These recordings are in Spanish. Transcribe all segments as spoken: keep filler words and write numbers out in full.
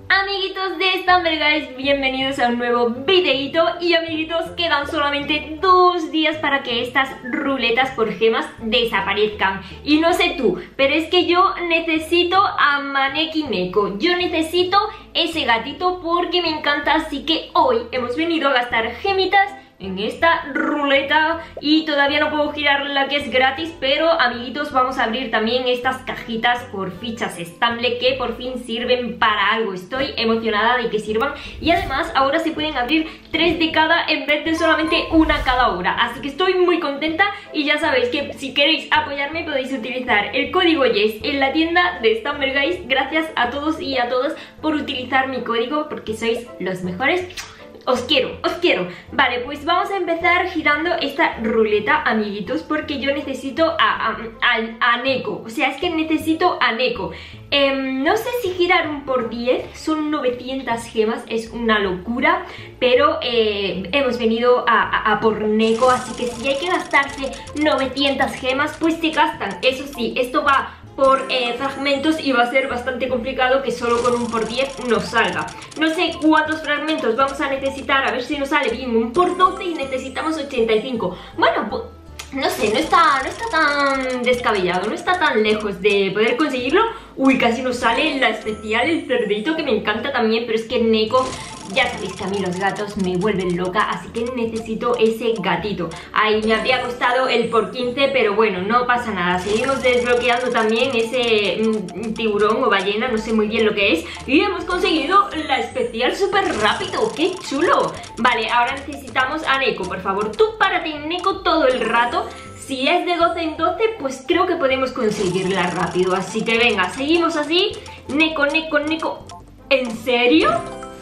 Amiguitos de Stumble Guys, bienvenidos a un nuevo videito. Y amiguitos, quedan solamente dos días para que estas ruletas por gemas desaparezcan. Y no sé tú, pero es que yo necesito a Maneki Neko. Yo necesito ese gatito porque me encanta. Así que hoy hemos venido a gastar gemitas en esta ruleta y todavía no puedo girar la que es gratis, pero amiguitos, vamos a abrir también estas cajitas por fichas Stumble que por fin sirven para algo. Estoy emocionada de que sirvan y además ahora se pueden abrir tres de cada en vez de solamente una cada hora, así que estoy muy contenta. Y ya sabéis que si queréis apoyarme podéis utilizar el código YES en la tienda de Stumble Guys. Gracias a todos y a todas por utilizar mi código porque sois los mejores. Os quiero, os quiero. Vale, pues vamos a empezar girando esta ruleta, amiguitos, porque yo necesito a, a, a, a Neko. O sea, es que necesito a Neko. eh, No sé si girar un por diez, son novecientas gemas, es una locura. Pero eh, hemos venido a, a, a por Neko, así que si hay que gastarse novecientas gemas, pues se gastan. Eso sí, esto va por eh, fragmentos y va a ser bastante complicado que solo con un por diez nos salga. No sé cuántos fragmentos vamos a necesitar, a ver si nos sale bien un por doce y necesitamos ochenta y cinco. Bueno, pues no sé, no está, no está tan descabellado, no está tan lejos de poder conseguirlo. Uy, casi nos sale la especial, el cerdito, que me encanta también, pero es que Neko, ya sabéis que a mí los gatos me vuelven loca, así que necesito ese gatito. Ahí me habría costado el por quince, pero bueno, no pasa nada. Seguimos desbloqueando también ese mm, tiburón o ballena, no sé muy bien lo que es. Y hemos conseguido la especial súper rápido, ¡qué chulo! Vale, ahora necesitamos a Neko, por favor. Tú párate en Neko todo el rato. Si es de doce en doce, pues creo que podemos conseguirla rápido. Así que venga, seguimos así. Neko, Neko, Neko. ¿En serio?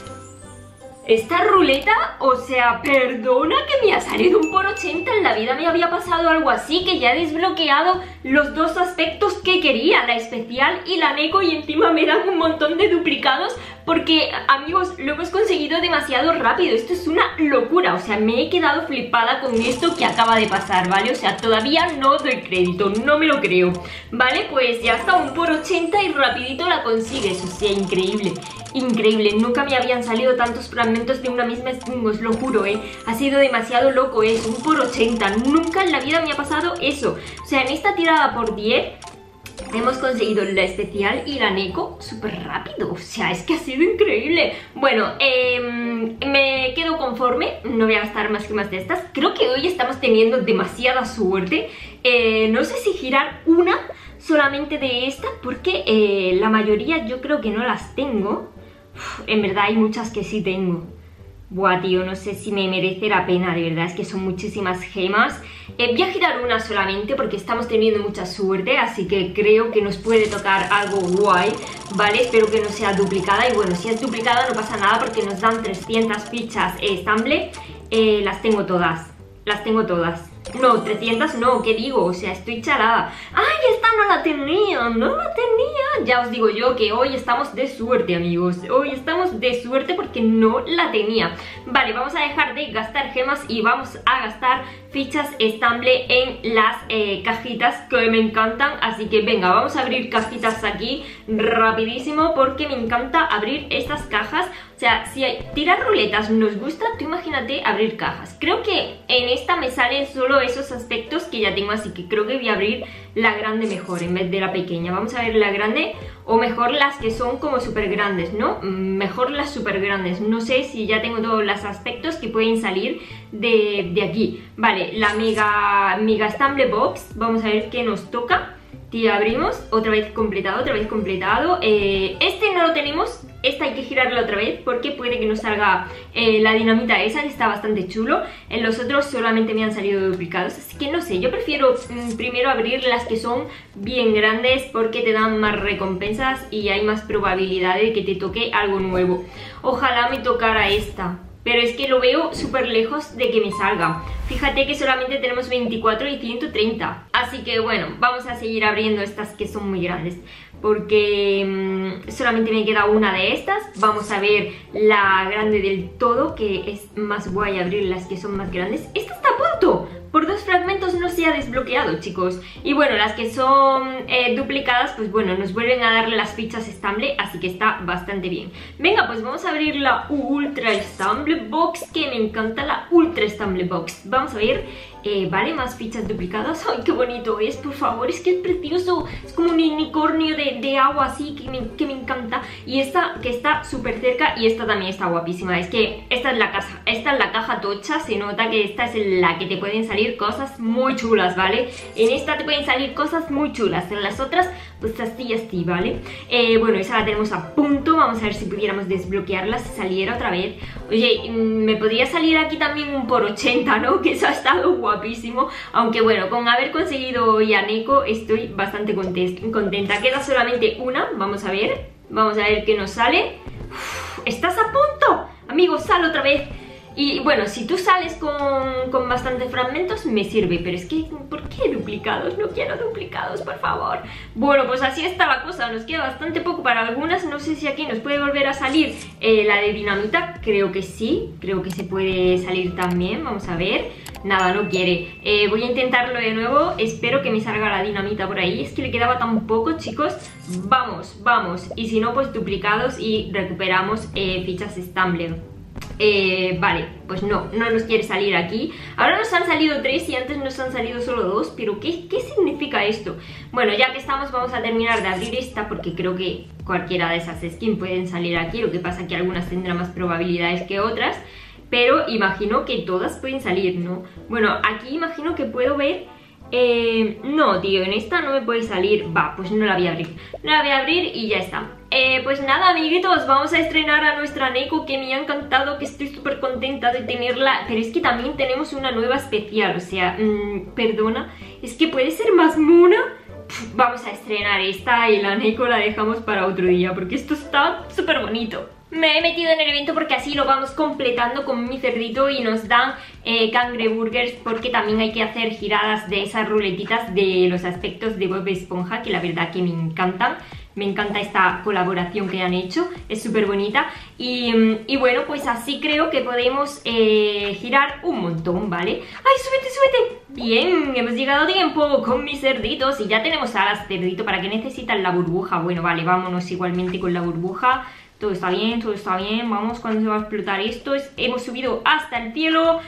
Esta ruleta, o sea, perdona que me ha salido un por ochenta. En la vida me había pasado algo así, que ya he desbloqueado los dos aspectos que quería, la especial y la Neko, y encima me dan un montón de duplicados. Porque, amigos, lo hemos conseguido demasiado rápido. Esto es una locura, o sea, me he quedado flipada con esto que acaba de pasar, ¿vale? O sea, todavía no doy crédito, no me lo creo. Vale, pues ya está, un por ochenta y rapidito la consigues, o sea, increíble. Increíble, nunca me habían salido tantos fragmentos de una misma skin, os lo juro, eh. Ha sido demasiado loco eso, un por ochenta, nunca en la vida me ha pasado eso. O sea, en esta tirada por diez hemos conseguido la especial y la Neko súper rápido, o sea, es que ha sido increíble. Bueno, eh, me quedo conforme, no voy a gastar más gemas de estas. Creo que hoy estamos teniendo demasiada suerte. eh, No sé si girar una solamente de esta, porque eh, la mayoría yo creo que no las tengo. Uf, en verdad hay muchas que sí tengo. Buah, tío, no sé si me merece la pena, de verdad, es que son muchísimas gemas. eh, Voy a girar una solamente porque estamos teniendo mucha suerte, así que creo que nos puede tocar algo guay, ¿vale? Espero que no sea duplicada, y bueno, si es duplicada no pasa nada porque nos dan trescientas fichas eh, Stumble. eh, Las tengo todas, las tengo todas. No, trescientas no, ¿qué digo? O sea, estoy chalada. ¡Ay, esta no la tenía! ¡No la tenía! Ya os digo yo que hoy estamos de suerte, amigos. Hoy estamos de suerte porque no la tenía. Vale, vamos a dejar de gastar gemas y vamos a gastar fichas Stumble en las eh, cajitas que me encantan. Así que venga, vamos a abrir cajitas aquí rapidísimo porque me encanta abrir estas cajas. O sea, si hay, tirar ruletas nos gusta, tú imagínate abrir cajas. Creo que en esta me salen solo esos aspectos que ya tengo, así que creo que voy a abrir la grande mejor en vez de la pequeña. Vamos a ver la grande, o mejor las que son como súper grandes, ¿no? Mejor las súper grandes. No sé si ya tengo todos los aspectos que pueden salir de, de aquí. Vale, la mega, mega Stumble Box. Vamos a ver qué nos toca. Tía, abrimos, otra vez completado, otra vez completado. eh, Este no lo tenemos, esta hay que girarla otra vez porque puede que nos salga eh, la dinamita esa, que está bastante chulo. En los otros solamente me han salido duplicados, así que no sé, yo prefiero mm, primero abrir las que son bien grandes porque te dan más recompensas y hay más probabilidad de que te toque algo nuevo. Ojalá me tocara esta, pero es que lo veo súper lejos de que me salga. Fíjate que solamente tenemos veinticuatro y ciento treinta. Así que bueno, vamos a seguir abriendo estas que son muy grandes porque mmm, solamente me queda una de estas. Vamos a ver la grande del todo, que es más guay abrir las que son más grandes. Esta está a punto. Por dos fragmentos no se ha desbloqueado, chicos. Y bueno, las que son eh, duplicadas, pues bueno, nos vuelven a darle las fichas Stumble, así que está bastante bien. Venga, pues vamos a abrir la Ultra Stumble Box, que me encanta la Ultra Stumble Box. Vamos a ver... Eh, vale, más fichas duplicadas. Ay, qué bonito es, por favor, es que es precioso. Es como un unicornio de, de agua así que me, que me encanta. Y esta que está súper cerca, y esta también está guapísima. Es que esta es la caja, esta es la caja tocha. Se nota que esta es la que te pueden salir cosas muy chulas, ¿vale? En esta te pueden salir cosas muy chulas. En las otras, pues así y así, ¿vale? Eh, bueno, esa la tenemos a punto. Vamos a ver si pudiéramos desbloquearla, si saliera otra vez. Oye, me podría salir aquí también un por ochenta, ¿no? Que eso ha estado guapísimo. Aunque bueno, con haber conseguido hoy a Neko estoy bastante contenta. Queda solamente una, vamos a ver. Vamos a ver qué nos sale. Uf, ¡estás a punto! Amigo, sal otra vez. Y bueno, si tú sales con, con bastantes fragmentos me sirve, pero es que, ¿por qué duplicados? No quiero duplicados, por favor. Bueno, pues así está la cosa, nos queda bastante poco para algunas. No sé si aquí nos puede volver a salir eh, la de dinamita, creo que sí, creo que se puede salir también, vamos a ver. Nada, no quiere. Eh, voy a intentarlo de nuevo, espero que me salga la dinamita por ahí. Es que le quedaba tan poco, chicos. Vamos, vamos, y si no, pues duplicados y recuperamos eh, fichas Stumble. Eh, vale, pues no, no nos quiere salir aquí. Ahora nos han salido tres y antes nos han salido solo dos. Pero ¿qué, qué significa esto? Bueno, ya que estamos vamos a terminar de abrir esta, porque creo que cualquiera de esas skins pueden salir aquí. Lo que pasa es que algunas tendrán más probabilidades que otras, pero imagino que todas pueden salir, ¿no? Bueno, aquí imagino que puedo ver... Eh, no, tío, en esta no me puede salir. Va, pues no la voy a abrir. No la voy a abrir y ya está. Eh, pues nada, amiguitos, vamos a estrenar a nuestra Neko, que me ha encantado, que estoy súper contenta de tenerla. Pero es que también tenemos una nueva especial, o sea, mmm, perdona, es que puede ser más mona. Pff, vamos a estrenar esta y la Neko la dejamos para otro día, porque esto está súper bonito. Me he metido en el evento porque así lo vamos completando con mi cerdito y nos dan eh, cangreburgers, porque también hay que hacer giradas de esas ruletitas de los aspectos de Bob Esponja, que la verdad que me encantan. Me encanta esta colaboración que han hecho, es súper bonita. Y, y bueno, pues así creo que podemos eh, girar un montón, ¿vale? ¡Ay, súbete, súbete! Bien, hemos llegado a tiempo con mis cerditos y ya tenemos alas, cerdito. ¿Para qué necesitan la burbuja? Bueno, vale, vámonos igualmente con la burbuja. Todo está bien, todo está bien. Vamos, cuando se va a explotar esto. Es, hemos subido hasta el cielo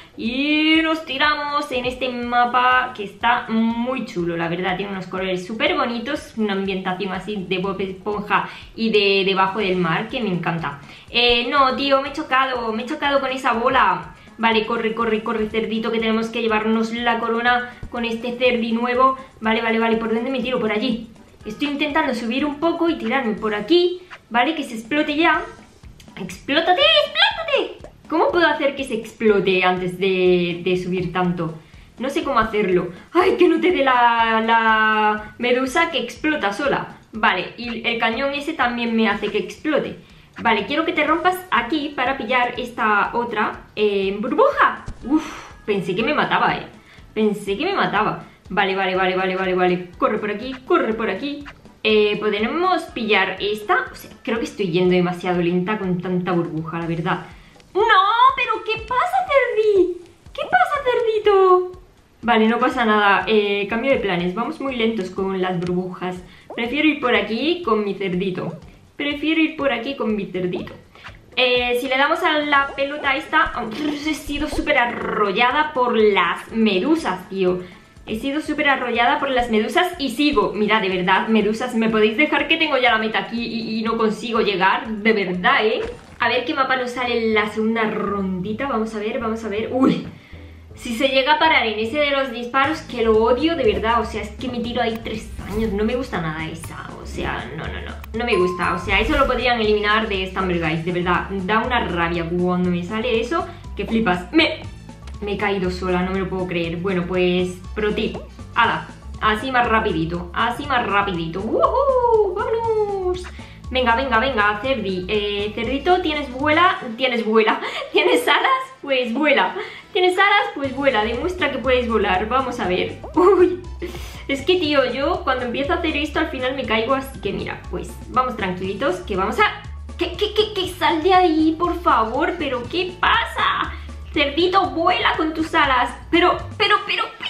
y nos tiramos en este mapa que está muy chulo, la verdad. Tiene unos colores súper bonitos, una ambientación así de Bob Esponja y de debajo del mar, que me encanta. Eh, no, tío, me he chocado, me he chocado con esa bola. Vale, corre, corre, corre, cerdito, que tenemos que llevarnos la corona con este cerdi nuevo. Vale, vale, vale, ¿por dónde me tiro? Por allí. Estoy intentando subir un poco y tirarme por aquí. Vale, que se explote ya. ¡Explótate! ¡Explótate! ¿Cómo puedo hacer que se explote antes de, de subir tanto? No sé cómo hacerlo. ¡Ay, que no te dé la, la medusa que explota sola! Vale, y el cañón ese también me hace que explote. Vale, quiero que te rompas aquí para pillar esta otra eh, burbuja. Uf, pensé que me mataba, eh. Pensé que me mataba. Vale, vale, vale, vale, vale, vale. Corre por aquí, corre por aquí. Eh, ¿podemos pillar esta? O sea, creo que estoy yendo demasiado lenta con tanta burbuja, la verdad. ¡No! ¿Pero qué pasa, cerdi? ¿Qué pasa, cerdito? Vale, no pasa nada. Eh, cambio de planes. Vamos muy lentos con las burbujas. Prefiero ir por aquí con mi cerdito. Prefiero ir por aquí con mi cerdito. Eh, si le damos a la pelota esta... He sido súper arrollada por las medusas, tío. He sido súper arrollada por las medusas y sigo. Mira, de verdad, medusas, ¿me podéis dejar que tengo ya la meta aquí y, y no consigo llegar? De verdad, ¿eh? A ver qué mapa nos sale en la segunda rondita. Vamos a ver, vamos a ver. ¡Uy! Si se llega a parar en ese de los disparos, que lo odio, de verdad. O sea, es que me tiro ahí tres años. No me gusta nada esa. O sea, no, no, no. No me gusta. O sea, eso lo podrían eliminar de Stumble Guys. De verdad, da una rabia cuando me sale eso. Que flipas. Me... Me he caído sola, no me lo puedo creer. Bueno, pues, pro tip. ¡Hala! Así más rapidito, así más rapidito. ¡Woohoo! ¡Vámonos! Venga, venga, venga, cerdi. Eh, cerdito, ¿tienes vuela? ¿Tienes vuela? ¿Tienes alas? Pues vuela. ¿Tienes alas? Pues vuela. Demuestra que puedes volar. Vamos a ver. Uy. Es que, tío, yo cuando empiezo a hacer esto al final me caigo, así que mira, pues vamos tranquilitos, que vamos a... ¿Qué, qué, qué, qué? Sal de ahí, por favor. ¿Pero qué pasa? Cerdito, vuela con tus alas. Pero, pero, pero, pero, pero,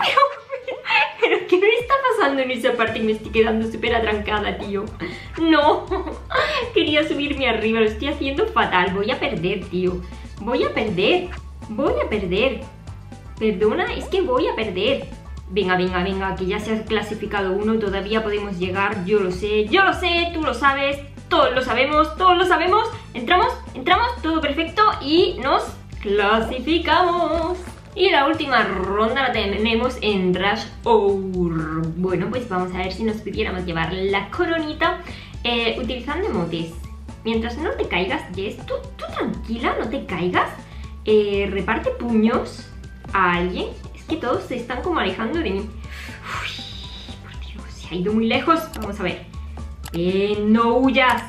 Pero, pero ¿qué me está pasando en esa parte? Me estoy quedando súper atrancada, tío. No, quería subirme arriba, lo estoy haciendo fatal. Voy a perder, tío. Voy a perder, voy a perder. Perdona, es que voy a perder. Venga, venga, venga, que ya se ha clasificado uno. Todavía podemos llegar, yo lo sé. Yo lo sé, tú lo sabes. Todos lo sabemos, todos lo sabemos. Entramos, entramos, todo perfecto. Y nos clasificamos. Y la última ronda la tenemos en Rush Hour. Bueno, pues vamos a ver si nos pudiéramos llevar la coronita eh, utilizando emotes. Mientras no te caigas, Jess, tú, tú tranquila, no te caigas. Eh, reparte puños a alguien. Es que todos se están como alejando de mí. Uy, por Dios, se ha ido muy lejos. Vamos a ver. Eh, no huyas.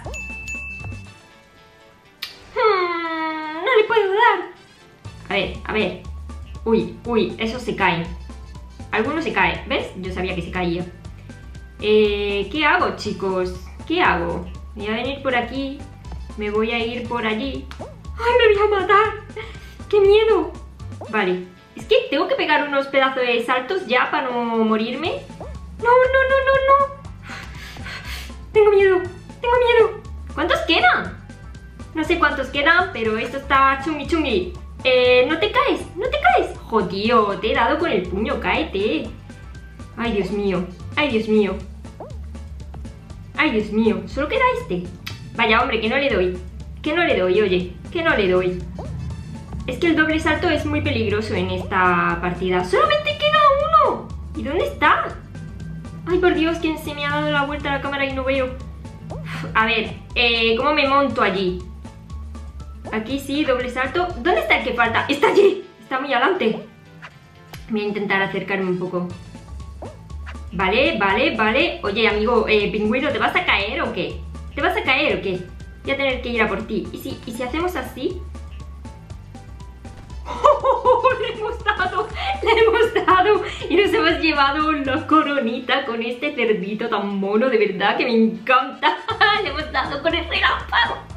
Hmm, no le puedo dar. A ver, a ver. Uy, uy, esos se caen. Algunos se caen, ¿ves? Yo sabía que se caía. Eh, ¿qué hago, chicos? ¿Qué hago? Voy a venir por aquí. Me voy a ir por allí. ¡Ay, me voy a matar! ¡Qué miedo! Vale, es que tengo que pegar unos pedazos de saltos ya para no morirme. ¡No, no, no, no, no! Tengo miedo, tengo miedo. ¿Cuántos quedan? No sé cuántos quedan, pero esto está chungui chungui. Eh, no te caes, no te caes. Jodío, te he dado con el puño, cáete. Ay, Dios mío, ay, Dios mío. Ay, Dios mío, solo queda este. Vaya, hombre, que no le doy. Que no le doy, oye, que no le doy. Es que el doble salto es muy peligroso en esta partida. ¡Solamente queda uno! ¿Y dónde está? Ay, por Dios, que se me ha dado la vuelta a la cámara y no veo. Uf, a ver, eh, ¿cómo me monto allí? Aquí sí, doble salto. ¿Dónde está el que falta? ¡Está allí! Está muy adelante. Voy a intentar acercarme un poco. Vale, vale, vale. Oye, amigo, eh, pingüino, ¿te vas a caer o qué? ¿Te vas a caer o qué? Voy a tener que ir a por ti. ¿Y si, y si hacemos así? ¡Oh, le hemos dado! ¡Le hemos dado! Y nos hemos llevado la coronita con este cerdito tan mono, de verdad que me encanta. Le hemos dado con el relámpago.